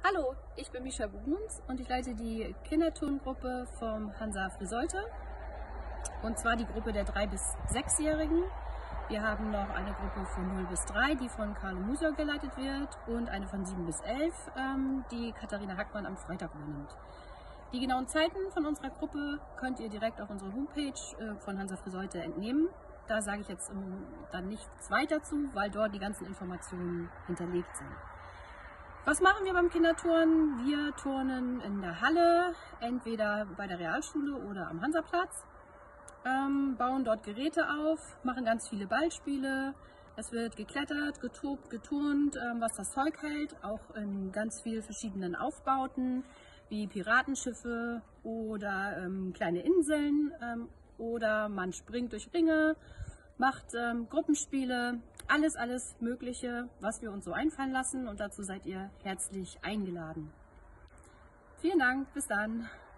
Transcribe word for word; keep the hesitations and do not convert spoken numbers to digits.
Hallo, ich bin Mischa Buchmunds und ich leite die Kinderturngruppe vom Hansa Friseute, und zwar die Gruppe der drei bis sechsjährigen. Wir haben noch eine Gruppe von null bis drei, die von Carlo Musser geleitet wird, und eine von sieben bis elf, ähm, die Katharina Hackmann am Freitag übernimmt. Die genauen Zeiten von unserer Gruppe könnt ihr direkt auf unserer Homepage äh, von Hansa Friseute entnehmen. Da sage ich jetzt ähm, dann nichts weiter zu, weil dort die ganzen Informationen hinterlegt sind. Was machen wir beim Kinderturnen? Wir turnen in der Halle, entweder bei der Realschule oder am Hansaplatz, ähm, bauen dort Geräte auf, machen ganz viele Ballspiele. Es wird geklettert, getobt, geturnt, ähm, was das Zeug hält, auch in ganz vielen verschiedenen Aufbauten, wie Piratenschiffe oder ähm, kleine Inseln, ähm, oder man springt durch Ringe, macht ähm, Gruppenspiele, alles, alles Mögliche, was wir uns so einfallen lassen, und dazu seid ihr herzlich eingeladen. Vielen Dank, bis dann.